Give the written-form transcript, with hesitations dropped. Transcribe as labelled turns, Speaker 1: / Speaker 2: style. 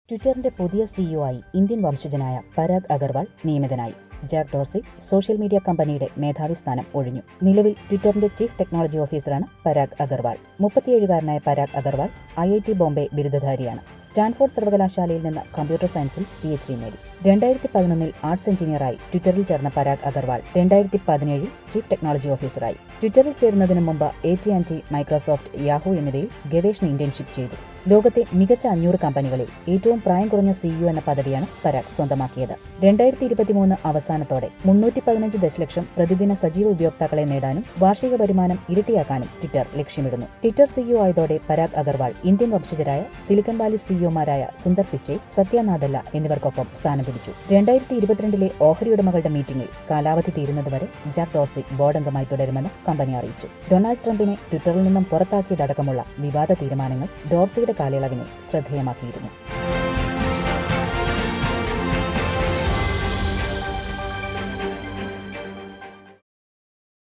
Speaker 1: ട്വിറ്ററിന്റെ പുതിയ സിഇഒ ആയി ഇന്ത്യൻ വംശജനായ പരാഗ് അഗർവാൾ നിയമിതനായി. ജാക്ക് ഡോർസി സോഷ്യൽ മീഡിയ കമ്പനിയുടെ മേധാവി സ്ഥാനം ഒഴിഞ്ഞു. നിലവിൽ ട്വിറ്ററിന്റെ ചീഫ് ടെക്നോളജി ഓഫീസറാണ് പരാഗ് അഗർവാൾ. 37-കാരനായ പരാഗ് അഗർവാൾ IIT ബോംബെ ബിരുദധാരിയാണ്. സ്റ്റാൻഫോർഡ് സർവകലാശാലയിൽ നിന്ന് കമ്പ്യൂട്ടർ സയൻസിൽ PhD നേടി. 2011 ആർട്സ് എഞ്ചിനീയറായി ട്വിറ്ററിൽ ചേർന്ന പരാഗ് അഗർവാൾ 2017 ചീഫ് ടെക്നോളജി ഓഫീസറായി. ട്വിറ്ററിൽ ചേരുന്നതിന് മുമ്പ് AT&T, മൈക്രോസോഫ്റ്റ്, യാഹൂ എന്നിവയിൽ ഗവേഷണ ഇന്റേൺഷിപ്പ് ചെയ്തു. ലോകത്തെ മികച്ച 500 കമ്പനികളിൽ ഏറ്റവും പ്രായം കുറഞ്ഞ CEO എന്ന പദവിയാണ് പരാഗ് സ്വന്തമാക്കിയത്. 2023 അവസാനത്തോടെ 315 ദശലക്ഷം പ്രതിദിന സജീവ ഉപയോക്താക്കളെ നേടാനും വാർഷിക വരുമാനം ഇരട്ടിയാക്കാനും ട്വിറ്റർ ലക്ഷ്യമിടുന്നു. ട്വിറ്റർ CEO ആയതോടെ പരാഗ് അഗർവാൾ ഇന്ത്യൻ വംശജരായ സിലിക്കൺ വാലി CEOമാരായ സുന്ദർ പിച്ചൈ, സത്യ നാദല്ല എന്നിവർക്കൊപ്പം സ്ഥാനം പിടിച്ചു. 2022 ഓഹരി ഉടമകളുടെ മീറ്റിംഗിൽ കാലാവധി തീരുന്നതുവരെ ജാക്ക് ഡോർസി ബോർഡംഗമായി തുടരുമെന്ന് കമ്പനി അറിയിച്ചു. ഡൊണാൾഡ് ട്രംപിനെ ട്വിറ്ററിൽ നിന്നും പുറത്താക്കിയതടക്കമുള്ള വിവാദ തീരുമാനങ്ങൾ ഡോർസിയുടെ കാലയളവിനെ ശ്രദ്ധേയമാക്കിയിരുന്നു.